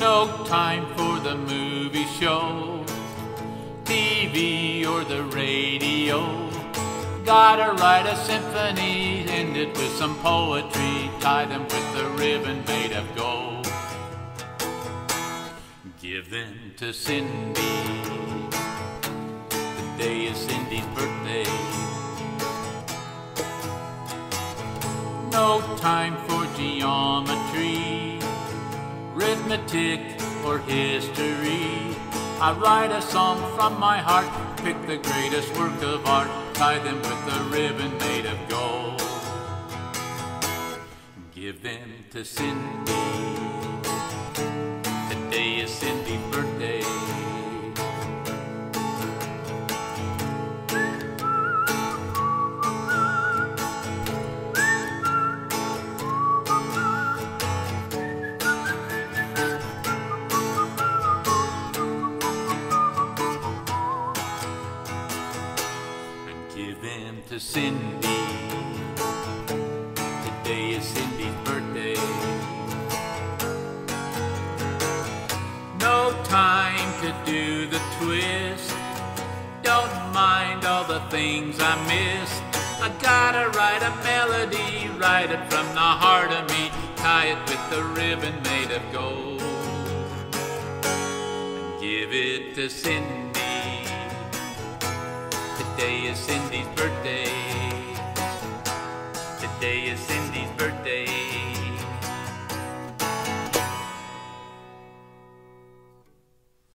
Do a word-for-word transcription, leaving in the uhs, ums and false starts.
No time for the movie show, T V or the radio. Gotta write a symphony, end it with some poetry, tie them with a ribbon made of gold. Give them to Cindy, the day is Cindy's birthday. No time for geometry, arithmetic or history. I write a song from my heart, pick the greatest work of art, tie them with a ribbon made of gold. Give them to Cindy, today is Cindy's birthday. Give them to Cindy, today is Cindy's birthday. No time to do the twist, don't mind all the things I missed. I gotta write a melody, write it from the heart of me, tie it with a ribbon made of gold. And give it to Cindy, today is Cindy's birthday. Today is Cindy's birthday.